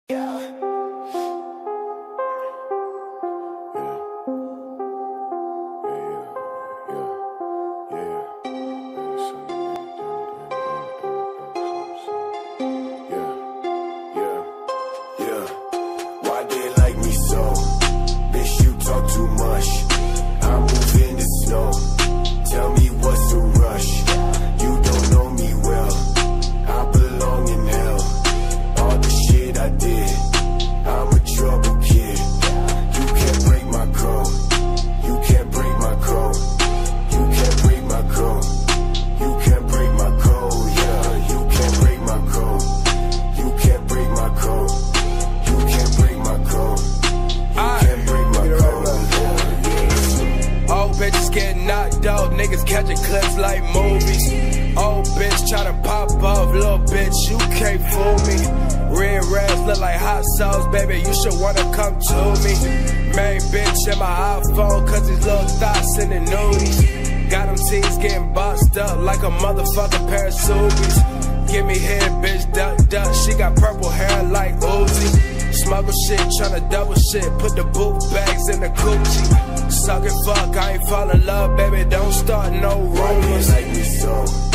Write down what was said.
Yeah. Why they like me so? Bitch, you talk too much. I move in the snow. Tell me what's the rush? You don't know me well. I belong in hell. All the shit I did, I'm a trouble kid. You can't break my code. You can't break my code. You can't break my code. You can't break my code. Yeah, you can't break my code. You can't break my code. You can't break my code. You can't break my code. Old bitches getting knocked out, niggas catching clips like movies. Old bitch tryna pop off, little bitch, you can't fool me. Red rags look like hot sauce, baby, you should wanna come to me. Main bitch in my iPhone, cause these little thoughts in the nudies. Got them teens getting boxed up like a motherfucking pair of Subies. Give me head, bitch, duck, duck, she got purple hair like Uzi. Smuggle shit, tryna double shit, put the boot bags in the coochie. Suck it, fuck, I ain't fall in love, baby, don't start no rumors. Like me so.